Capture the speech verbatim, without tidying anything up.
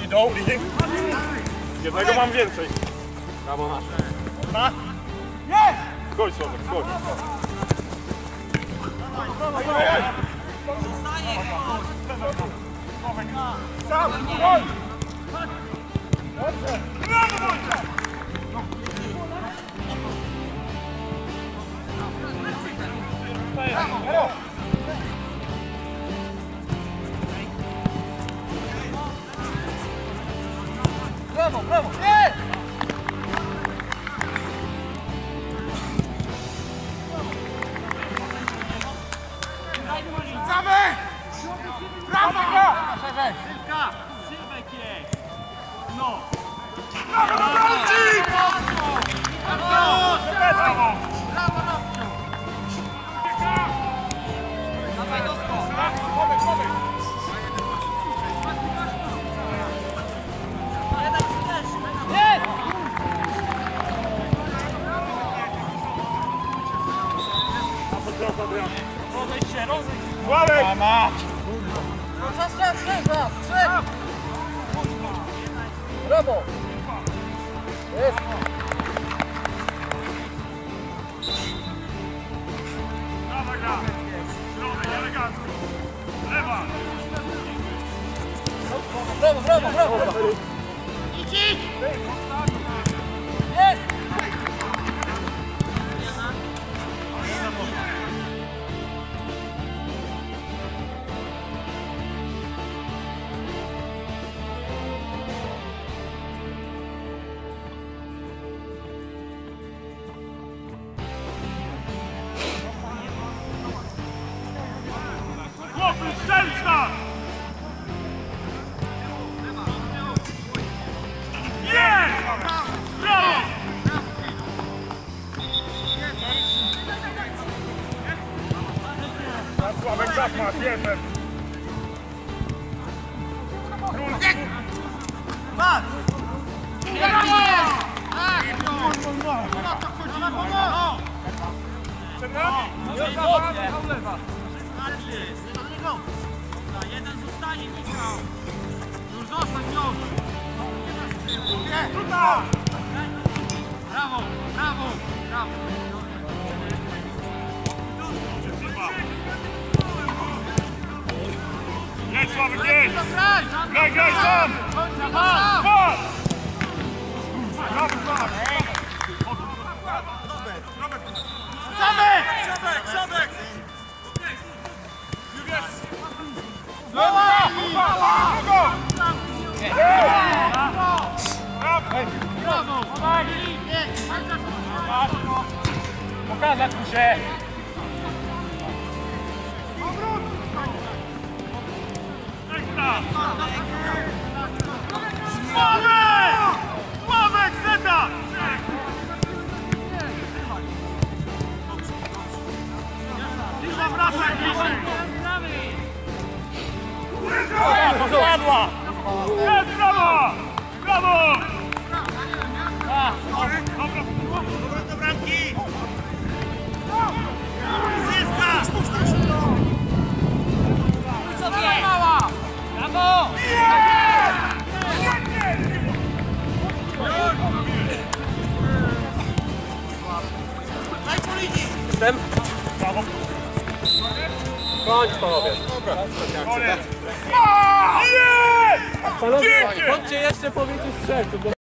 dół. Jednego mam więcej. Brawo nasze. Na. Jest! Chodź, Słowek, chodź. Sam, chodź! Dobrze! Brawo, Wojciech! Brawo! Brawo, brawo! Nie! Zamek! Brawo! Szerzej! Szybka! Sylwek jest! No! Brawo, Brącik! Brawo! Brawo! Brawo, Robciu! Dawaj do skok! Powiedz, powiedz! Rozejdź się, rozejdź się! Sławek! Mama! Czas, czas, czas, czas! Trzech! Brawo! Jest! Brawa gra! Środek, elegancko! Lewa! Brawo, brawo, brawo! Idź, idź! Jest! Chłopy, strzelić tam! Jest! Brawo! Sławek zachmat, jeden! Patrz! Brawo! Tak! No to chodzi! Dobra, jeden zostanie, Michał! Już zostań, już! Brawo! Brawo! Brawo! Jedź, Sławek, jedź! Graj, graj, sam! Pas! Pas! Brawo, Sławek! Szabek! Szabek! Szabek! Brawo! Brawo! Pokazać mu się! Ekstra! Sławek! Sławek, zeta! Zawracaj bliżej! Padła! Jest brawo! Brawo! Dobra do bramki! Zyska! Brawo! Daj po linii! Jestem? Brawo! Kończ panowie! Dobra, koniec! Jest! Chodźcie jeszcze powiedzieć strzelców.